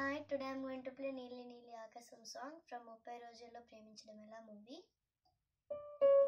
Hi, today I'm going to play Neeli Neeli Akasam song from 30 Rojullo Preminchadam Ela movie.